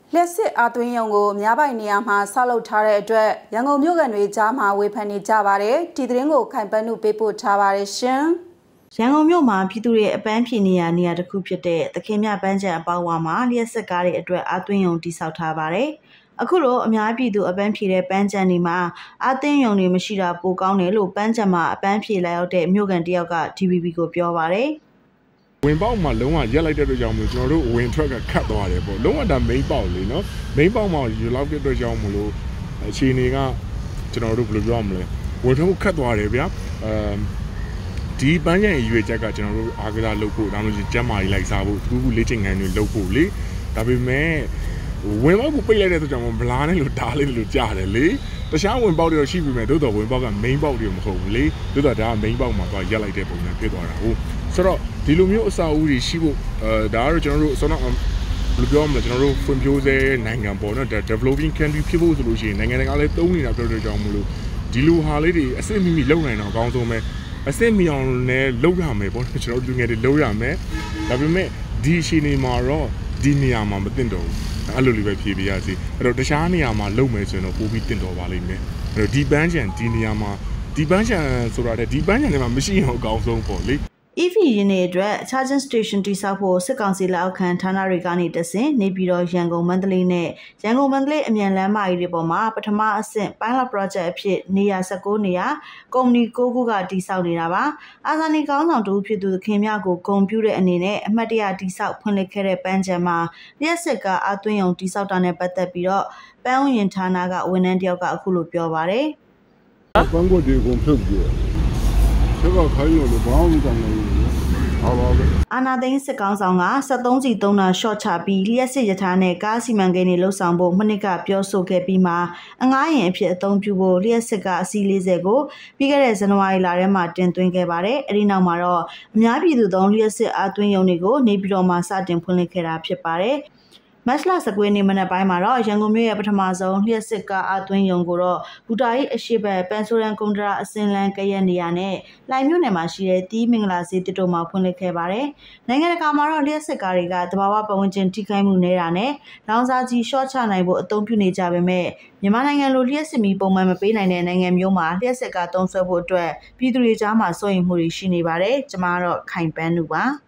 လက်စစ်အသွင်းရုံကိုများပိုင်နေရာမှာဆောက်လုပ်ထားတဲ့အတွက်ရန်ကုန်မြို့ကန်တွေကြားမှာဝေဖန်နေကြပါတယ်ဒီသတင်းကိုခိုင်ပန်းမှုပေးပို့ထားပါတယ်ရှင်ရန်ကုန်မြို့မှာပြည်သူတွေအပန်းဖြေနေရတစ်ခုဖြစ်တဲ့သခင်မြပန်းချံအပေါဝါမှာလျှက်စစ်ကားတွေအတွက်အသွင်းရုံတိစောက်ထားပါတယ်အခုလိုအများပြည်သူအပန်းဖြေတဲ့ပန်းချံတွေမှာအသွင်းရုံတွေမရှိတာပိုကောင်းတယ်လို့ပန်းချံမှာအပန်းဖြေလာရောက်တဲ့မြို့ကန်တယောက်က DVB ကိုပြောပါတယ်ဝင်ပေါက်မှာလုံးဝရက်လိုက်တဲ့အတွက်ကြောင့်မလို့ကျွန်တော်တို့ဝင်ထွက်ကခတ်သွားတယ်ပေါ့လုံးဝဒါ main ပေါက်လေနော် main ပေါက်မှာယူလောက်တဲ့အတွက်ကြောင့်မလို့အခြေအနေကကျွန်တော်တို့ဘယ်လိုပြောမလဲဝင်ထွက်ခတ်သွားတယ်ဗျာဒီပန်းချံရွေချက်ကကျွန်တော်တို့အားကစားလုပ်ဖို့ဒါမှမဟုတ်ကျမ်းမာရေးလိုက်စားဖို့ခုလေ့ကျင့်ခန်းတွေလုပ်ဖို့လေဒါပေမဲ့ဝင်ပေါက်ကိုပိတ်လိုက်တဲ့အတွက်ကြောင့်မလားနဲ့လို့ဒါလေးလို့ကြားတယ်လေတခြားဝင်ပေါက်တွေတော့ရှိပြီမဲ့သို့တော်ဝင်ပေါက်က main ပေါက်တွေမဟုတ်ဘူးလေသို့တော်ဒါက main ပေါက်မှာသွားရက်လိုက်တဲ့ပုံစံဖြစ်သွားတာဟုတ်ဆိုတော့ဒီလိုမျိုးအစာအုပ်တွေရှိဖို့ဒါကတော့ကျွန်တော်တို့ဆိုတော့ဘယ်လိုပြောမလဲကျွန်တော်တို့ဖွံ့ဖြိုးဆဲနိုင်ငံပေါ့နော် developing country ဖြစ်ဖို့ဆိုလို့ရှိရင်နိုင်ငံတကာလည်းသုံးနေတာပြောတဲ့ကြောင့်မလို့ဒီလိုဟာလေးတွေအစစ်မိမိလုပ်နိုင်တော့အကောင်းဆုံးပဲအစစ်မီအောင်လည်းလုပ်ရမယ်ပေါ့ကျွန်တော်တို့လူငယ်တွေလုပ်ရမယ်ဒါပေမဲ့ဒီအချိန်တွေမှာတော့ဒီနေရာမှာမသိတော့ဘူးအဲ့လိုလေးပဲဖြေပြရစီအဲ့တော့တခြားနေရာမှာလုပ်မယ်ဆိုရင်တော့ပိုပြီးတင်တော်ပါလိမ့်မယ်အဲ့တော့ဒီပန်းချံဒီနေရာမှာဒီပန်းချံဆိုတာတဲ့ဒီပန်းချံတွေမှာမရှိရင်အကောင်းဆုံးပေါ့လေ EV ရင်းအတွက် charging station တိစောက်ဖို့စစ်ကောင်စီလက်အောက်ခံဌာနတွေကနေတဆင့်နေပြည်တော်ရန်ကုန်မန္တလေးနဲ့ရန်ကုန်မန္တလေးအမြန်လမ်းမကြီးတွေပေါ်မှာပထမအဆင့် pilot project အဖြစ်နေရာ19နေရာကုမ္ပဏီ9ခုကတိစောက်နေတာပါအာဇာနည်ကောင်းဆောင်တူဖြစ်သူခင်မြကိုဂုဏ်ပြုတဲ့အနေနဲ့အမှတ်တရတိစောက်ဖွင့်လှစ်ခဲ့တဲ့ပန်းချံမှာလျှက်စစ်ကအသွင်းရုံတိစောက်တာနဲ့ပတ်သက်ပြီးတော့ပန်းဥယျာဉ်ဌာနကဝန်ထမ်းတယောက်ကအခုလိုပြောပါတယ်ပန်းကိုဒီကုန်ဖြုတ်ပြဆက်တော့ခိုင်းလို့ဘာမှမကောင်းဘူးအာနာသိန်းစစ်ကောင်းဆောင်က73စီ3နာရှော့ချပြီးလျှက်စစ်ရထားနဲ့ကားစီမံကိန်းတွေလှုပ်ဆောင်ဖို့မနစ်ကပြောဆိုခဲ့ပြီးမှအငားရင်အဖြစ်အသုံးပြုဖို့လျှက်စစ်ကအစီး40ကိုပြီးခဲ့တဲ့ဇန်နဝါရီလထဲမှာတင်သွင်းခဲ့ပါတယ်။အဲဒီနောက်မှာတော့အများပြည်သူသုံးလျှက်စစ်အသွင်းရုံတွေကိုနေပြည်တော်မှာစတင်ဖွင့်လှစ်ခဲ့တာဖြစ်ပါတယ်။မတ်လ19ရက်နေ့မနက်ပိုင်းမှာတော့ရန်ကုန်မြို့ရဲ့ပထမဆုံးလျှက်စစ်ကားအသွင်းရုံကိုတော့ဘူတာရီအရှိဘက်ပန်ဆိုရန်ကွန်ဒရာအစင်လန်ကရက်နေရာနဲ့လှိုင်မြို့နယ်မှာရှိတဲ့တီးမင်္ဂလာဈေးတစ်တို့မှာဖွင့်လှစ်ခဲ့ပါတယ်။နိုင်ငံတကာမှာတော့လျှက်စစ်ကားတွေကတဘာဝပတ်ဝန်းကျင်ထိခိုက်မှုနေတာနဲ့လောင်စာကြီးရှော့ချနိုင်ဖို့အသုံးပြုနေကြပေမဲ့မြန်မာနိုင်ငံလိုလျှက်စစ်မီပုံမှန်မပေးနိုင်တဲ့နိုင်ငံမျိုးမှာလျှက်စစ်ကားသုံးစွဲဖို့အတွက်ပြည်သူတွေကြားမှာစိုးရိမ်မှုတွေရှိနေပါတယ်။ကျွန်မကတော့ခိုင်ပန်းနုပါ။